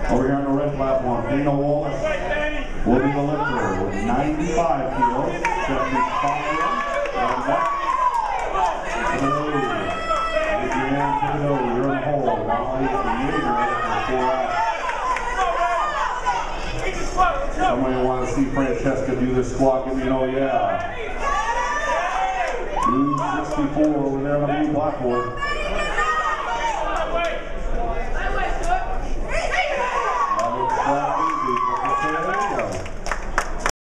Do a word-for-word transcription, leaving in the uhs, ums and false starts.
Over here on the red platform, Dana Wallace will be the lifter with ninety-five kilos. Stephanie Fowler, round back. To the nose. Get your hand to the nose. You're in the hole. Molly and Yeager for four out. Somebody want to see Francesca do this squat? Give me an oh yeah. two sixty-four over there on the blue platform.